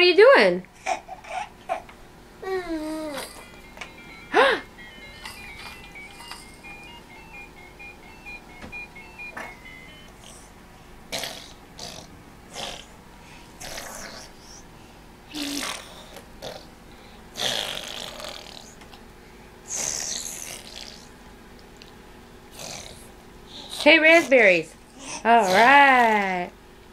are you doing? Hey, raspberries. All right.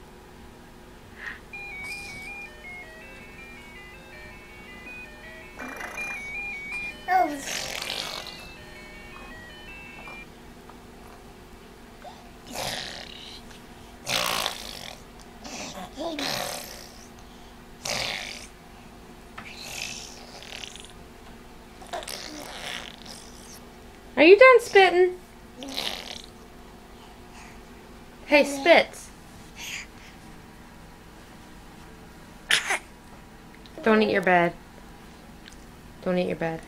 Are you done spitting? Hey, Spitz. Don't eat your bed. Don't eat your bed.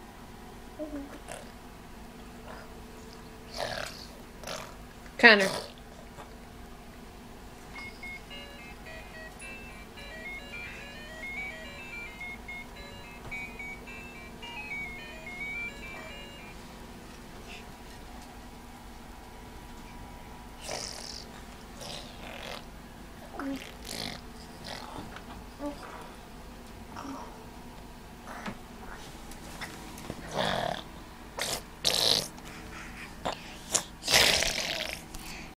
Connor.